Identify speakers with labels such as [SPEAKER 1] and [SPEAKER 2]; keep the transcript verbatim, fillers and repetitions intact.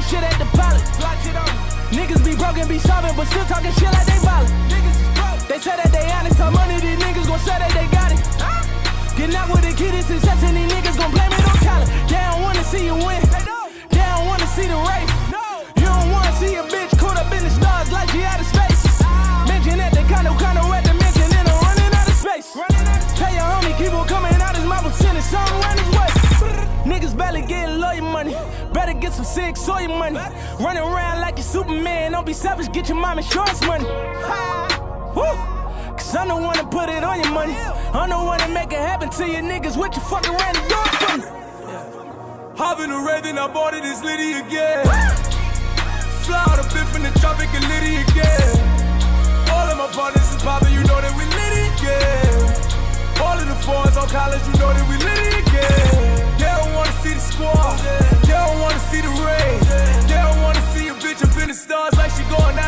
[SPEAKER 1] shit at the pilot. Niggas be broken, be solving, but still talking shit like they violent. They say that they honest, how money these niggas gon' say that they got it. Getting out with the kid is success and these niggas gon' blame it on talent. They don't wanna see you win, they don't wanna see the race. You don't wanna see a bitch caught up in the stars like she out of space. Mention that they kinda kinda at the mention and I'm running out of space. Tell your homie keep on coming out his mouth and sending something around his way. Niggas barely getting lawyer money, better get some sick soy money. Running around like you Superman, don't be selfish, get your mom insurance money. Woo. Cause I'm the one to put it on your money. I'm the one to make it happen to you niggas. What you fucking ran the door for me?
[SPEAKER 2] Hop in the red, then I bought it, it's Liddy again. Fly out a bit from the tropic and Liddy again. All of my partners is poppin', you know that we Liddy again. All of the fours on college, you know that we Liddy again. They don't wanna see the squad, they don't wanna see the rain. They don't wanna see a bitch up in the stars like she going out.